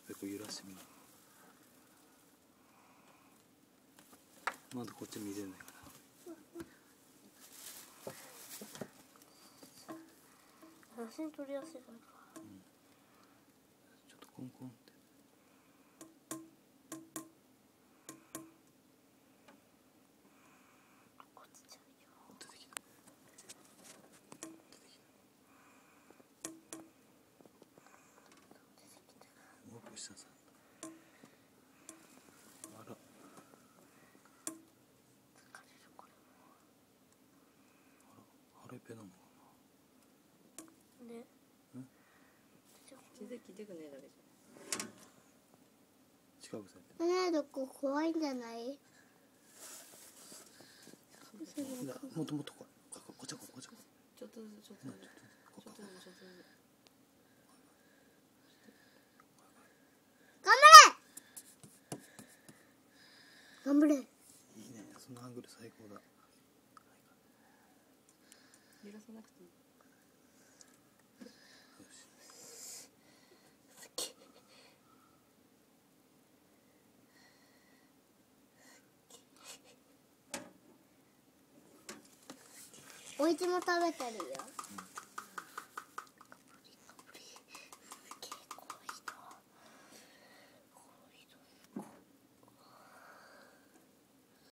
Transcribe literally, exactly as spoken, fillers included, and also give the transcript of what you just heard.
ペコ揺らしてみる。まだこっち見てないから。 写真撮りやすいから。 うん、ちょっとコンコンって。 こっちちゃうよ。 出てきた。出てきた。オープンしたさ。あら。 疲れるこれも。 あら、腹いっぺなのかな。 ね。 うん。 出てきてくねえだけじゃん。 近くされて。 ね、どこ怖いんじゃない？ もっともっとこここっちこっちこ。 ちょっとずつちょっとずつちょっとずつちょっとずつ。 頑張れ。 いいね、そのアングル最高だ。 揺らさなくていい。 おいちも食べてるよ。